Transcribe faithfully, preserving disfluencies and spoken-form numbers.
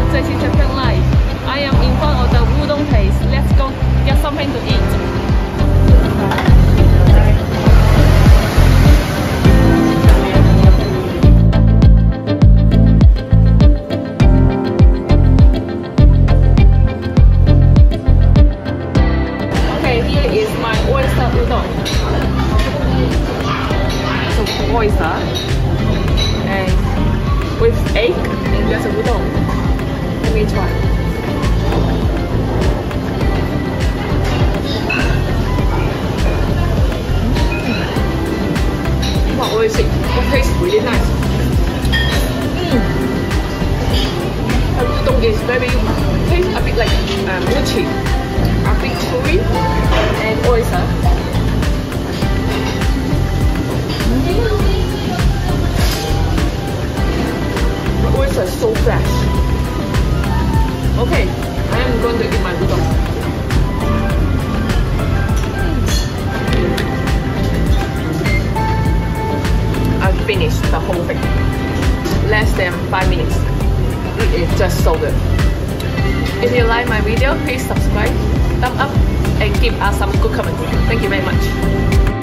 这期 Japan Live. I am in front of the udon place. Let's go get something to eat. Okay, here is my oyster udon. So oyster and with egg and there's a udon. Let me try. Wow, what is it? It tastes really nice. Mm. The udon is very, tastes a bit like uh, mochi, a bit chewy, and oyster. The oyster is so fresh. Okay, I am going to eat my udon. I've finished the whole thing. Less than five minutes. It is just so good. If you like my video, please subscribe, thumb up, and give us some good comments. Thank you very much.